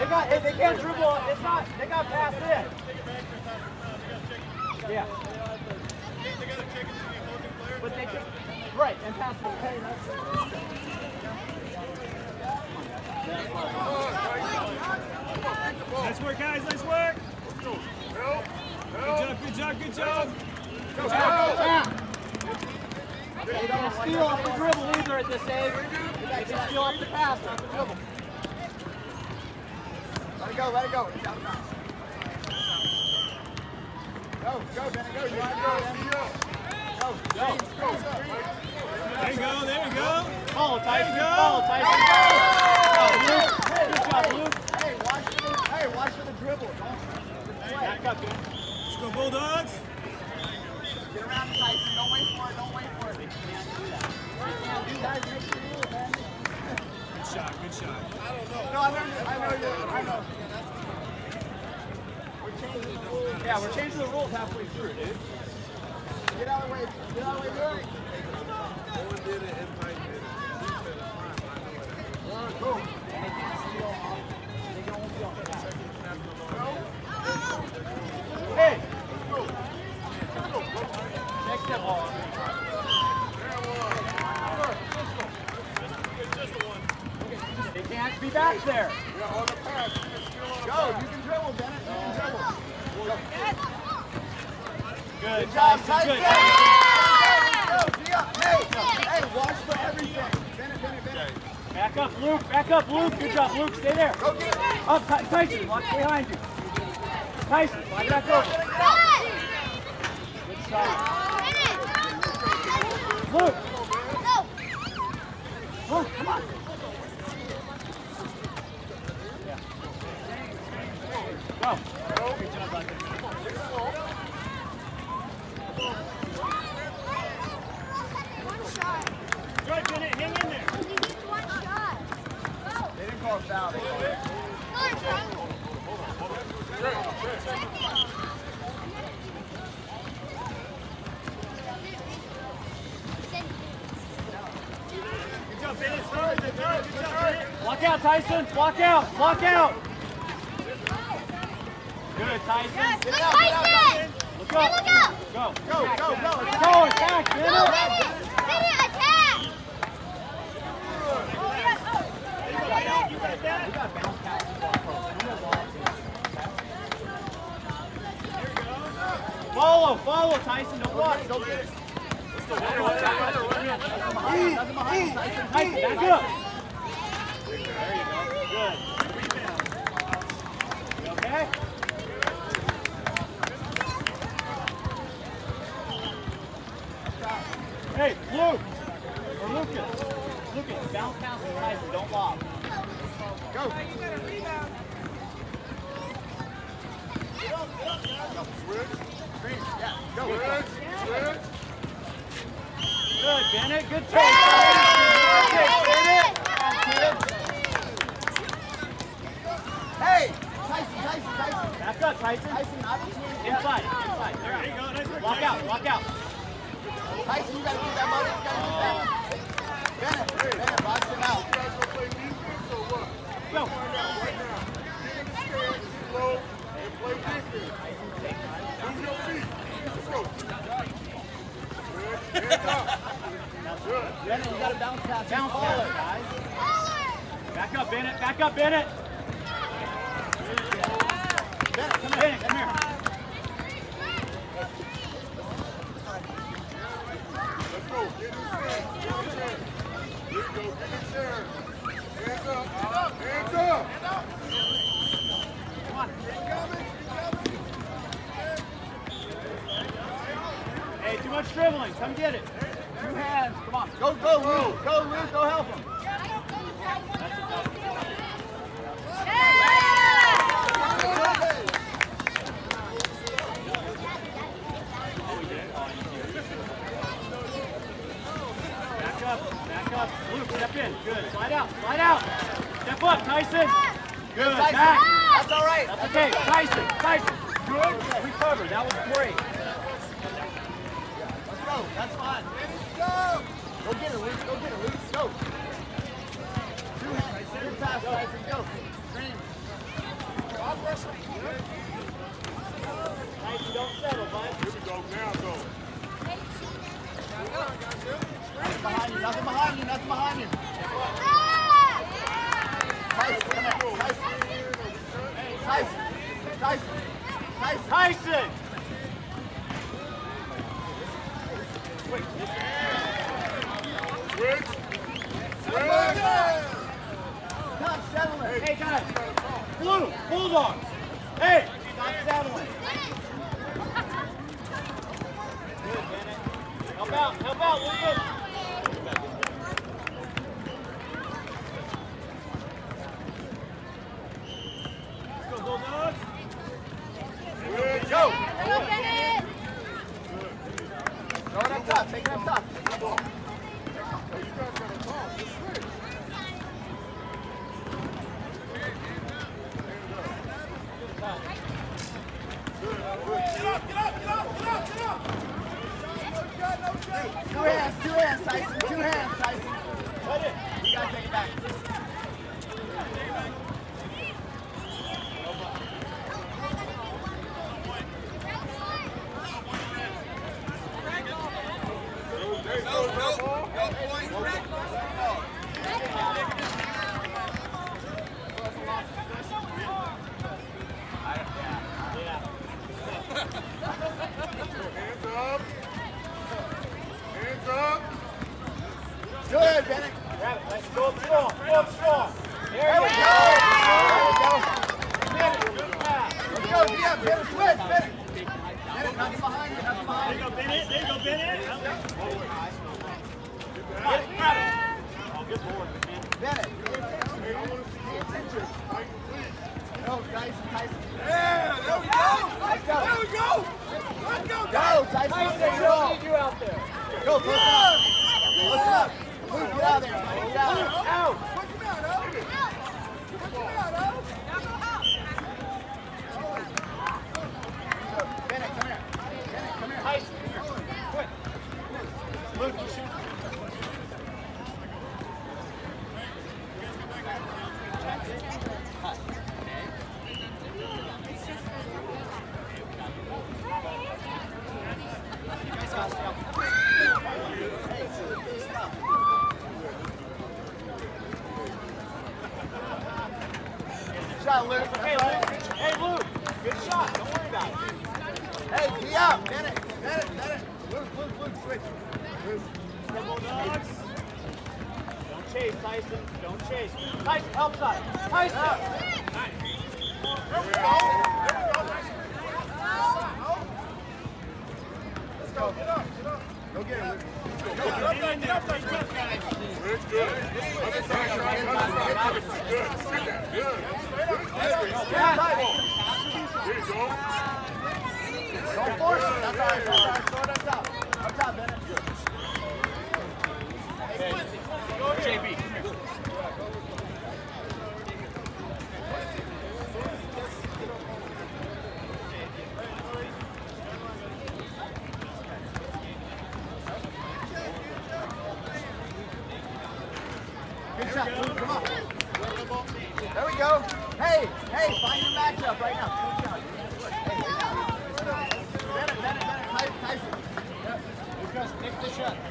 they can't dribble. It's not. They got past it. Yeah. But they can. Right, and pass the pay. Nice work, guys. Nice work. Good job. Good job. They don't steal off the dribble either at this age. They can steal off the pass, not the dribble. Let it go. Go, Bennett, go. You want to go, Go. There you go. Follow Tyson. There you go. Follow Tyson. Good job, Luke. Hey, watch for the dribble. Back up, dude. Let's go, Bulldogs. Get around Tyson. Don't wait for it. They can't do that. They can't do that. Good shot. No, I know. Yeah, we're changing the rules halfway through, dude. Get out of the way, Billy. No one did it in my minute. Go. And they can't steal off. They can only steal off the pass. Hey! Next step ball. They can't be back there. Yeah, on the pass. Go, you can dribble, Bennett. You can dribble. Good job, Tyson. Good. Hey, watch for everything. Bennett. Back up, Luke. Good job, Luke. Stay there. Go get it. Up, Tyson. Watch behind you. Tyson, slide back over. Good shot. Luke. Luke, come on. Go. Good job, buddy. Good, Bennett. Hang in there. They didn't call a foul. They called it. Good job, Bennett. Good job, Bennett. Walk out, Tyson. Walk out. Good, Tyson. Get out. Look up. Go. Go. Go, attack, Bennett. You got that. We got bounce passes. Follow, Tyson. Don't watch. Don't get it. Tyson, back up. There you go. Good. Okay? Hey, Luke. Or Lucas. Bounce pass and Tyson. Don't lob. Go. Go. Good, Bennett. Good take. Bennett. Hey, Tyson. Back up, Tyson. Inside. There you go. Nice work. Walk out. Tyson, you gotta keep that money. Bennett, box him out. You guys gonna play defense or what? Go. Right now. Get in the stance, slow, and play defense. Move your feet. Let's go. Good. Hands up. Good. Bennett, you gotta bounce pass. Bounce pass, guys. Back up, Bennett. Bennett, come here. Let's go. Get in the stance. Here you go. Get in there. Hands up. Hands up. Come on. Hey, too much dribbling. Come get it. 2 hands. Come on. Go, Luke. Go help him. Back up. Luke, step in. Good. Slide out. Step up, Tyson. Good. Tyson. Back. That's all right. That's okay. Tyson. Good. Recover. That was great. Let's go. That's fine. Go. Go get it, Luke. Go. 2 hands. Good pass, Tyson. Go. Scream. Nothing behind you, nothing behind you. Tyson, come here. Tyson. Tyson! Switch. Stop settling. Hey, guys. Blue, Bulldog. Hey! Stop settling. Good, Bennett. Help out, Lucas. Let's go, Bulldogs. Go. Throw it up top, take it up top. Two hands, Tyson. Two hands, Tyson. You gotta take it back. Good, Bennett. Grab it. Let's go up strong. Go up strong. There we go. Good pass. Let's go, DM. Bennett, switch. Bennett. Bennett, nothing behind you. Nothing behind you. There you go, Bennett. Grab it. Oh, good board, man. Bennett. Pay attention. No, Tyson. Yeah, there we go. Let's go. There we go. Let's go, Go, Tyson. Tyson, Stay we don't strong. need you out there. Go, close up. Close up. Move, get out of there. Get out of there. Out. Bennett, come here. Bennett, come here. Tyson, quick. Luke, you shoot. Shot, Luke. Hey, Luke. Good shot. Don't worry about it. Hey, be out. Bennett. Luke, switch. Come on, dogs. Don't chase, Tyson. Don't chase. Tyson, help side. Tyson. There we go. Let's go. Get up. Go get him, Luke. Get up there. Good, good. Other side, good. Good. There you go. Don't force it. That's all right. Throw it up top. Up top, Bennett. JB. Good shot, Luke. Come on. There we go. Hey, find your matchup right now. Bennett, Tyson. Lucas, nick the shot.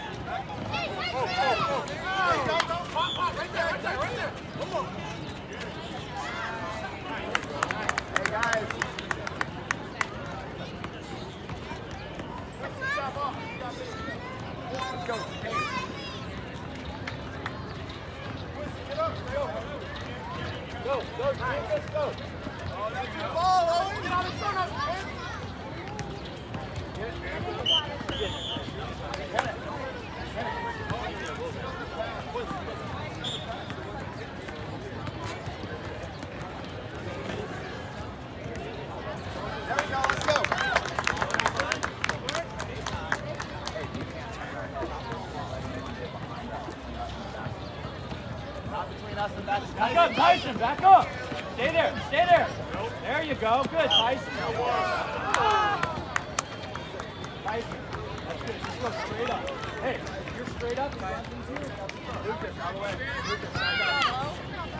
Hey, guys. Let's go. Hey. Go, Lucas, go. Ball, Owen. Get on the front. There we go, let's go. Not between us and that. Back up, Tyson, back up. Stay there. There you go. Good, Tyson. Tyson, that's good. Just go straight up. Hey, if you're straight up, Tyson's here. Lucas, all the way. Lucas, back up.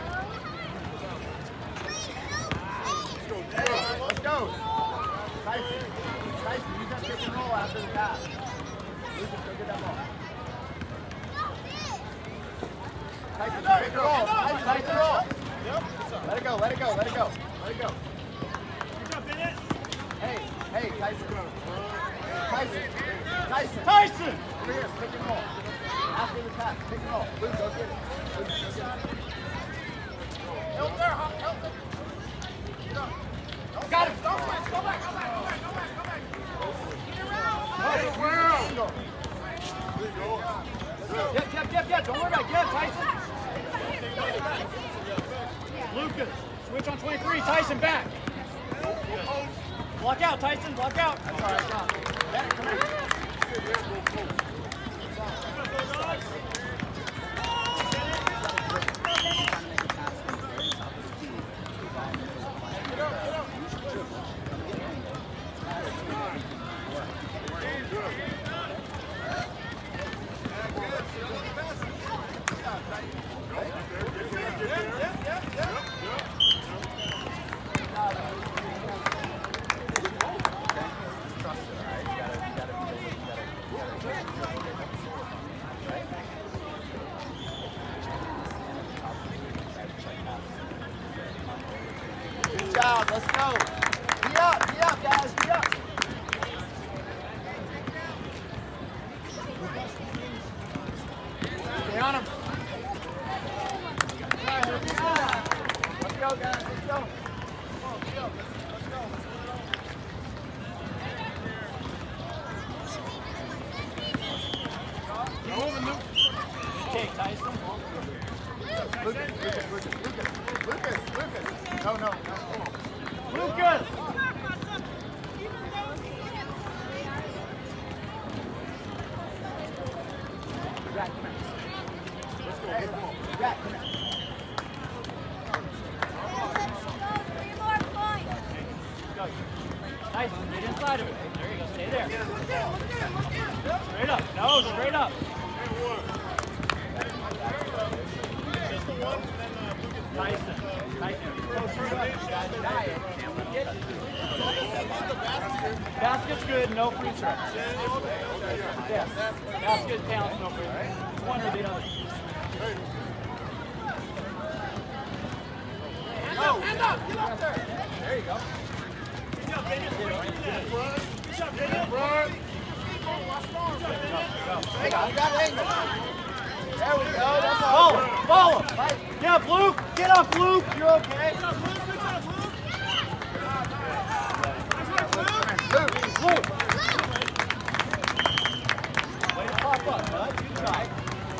Let's go. Tyson, use that pick and roll after the pass. Lucas, go get that ball. Tyson, take it roll. Tyson, roll. Let it go, let it go, let it go. Let it go. Good job, Bennett. Hey, Tyson. Tyson. Tyson! Over here, pick and roll. After the pass, pick and roll. Luke, go get it. Help there, help there. Got him. Go back. Get around. There you go. Get. Don't worry about it. Get, Tyson. Lucas, switch on 23. Tyson back. Block out, Tyson. Block out. That's all right, John. Bennett, come here. Good job, let's go. Be up, guys, be up. Stay on him. Let's go, guys, let's go. Take, Tyson. Lucas. No. Lucas! Nice, get inside of it. There you go, stay there. Straight up, no, straight up. Tyson. Basket's good, no free throw. Yes, basket counts, no free throw. One or the other. Hand up, get up there. There you go. Good job, Bennett. Good job, Bennett. Hey, I got it. There we go. That's all. Follow. Get up, Luke. Get up, Luke. You're okay. Luke. Way to pop up, bud. Good try.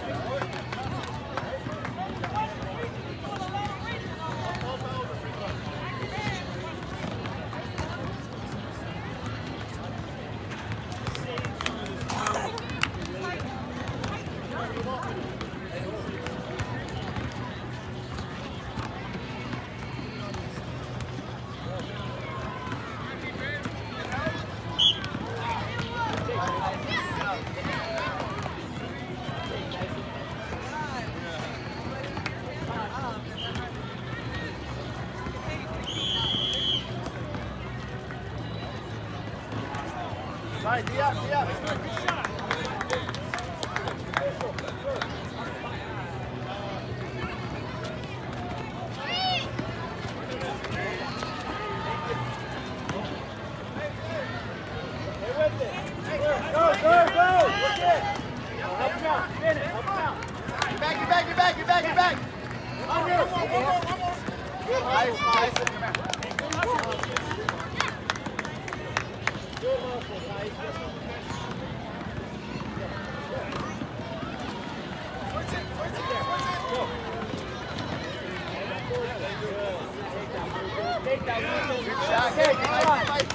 Right, be up. Good shot. Go. Look it. Help him out. Spin it. Help him out. Get back. One more. Good, nice. Come here. Good hustle, Tyson. Take that. Good shot. Hey, fight.